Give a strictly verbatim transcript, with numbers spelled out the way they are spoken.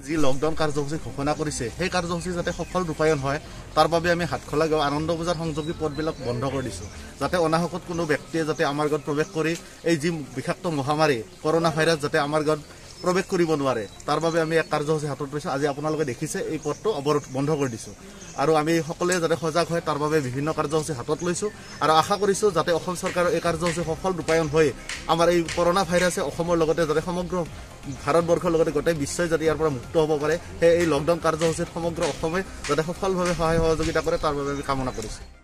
যি লকডাউন কাৰ্যসূচী ঘোষণা কৰিছে সেই কাৰ্যসূচী যাতে সফল ৰূপায়ণ হয় তাৰ বাবে আমি হাটখোলা গাঁও আনন্দ বজাৰ সংযোগী পথবিলাক বন্ধ কৰি দিছোঁ যাতে অনাহকত কোনো ব্যক্তিয়ে যাতে আমাৰ গাঁৱত প্ৰৱেশ কৰি এই যি বিষাক্ত মহামাৰী কৰোনা ভাইৰাছ যাতে আমাৰ গাঁৱত প্ৰৱেশ কৰিব নোৱাৰে তাৰ বাবে আমি এক কাৰ্যসূচী হাতত লৈছোঁ আজি আপোনালোকে দেখিছে এই পথটো অৱৰোধ বন্ধ কৰি দিছোঁ আৰু আমি সকলোৱে যাতে সজাগ হয় তাৰ বাবে বিভিন্ন কাৰ্যসূচী হাতত লৈছোঁ আৰু আশা কৰিছোঁ যাতে অসম চৰকাৰৰ এই কাৰ্যসূচী সফল ৰূপায়ণ হৈ আমাৰ এই কৰোনা ভাইৰাছে অসমৰ লগতে যাতে সমগ্ৰ ভাৰতবৰ্ষৰ লগতে গোটেই বিশ্বই যাতে ইয়াৰ পৰা মুক্ত হ'ব পাৰে সেই এই লকডাউন কাৰ্যসূচীত সমগ্ৰ অসমে যাতে সফলভাৱে সহায় সহযোগিতা কৰে তাৰ বাবে আমি কামনা কৰিছোঁ।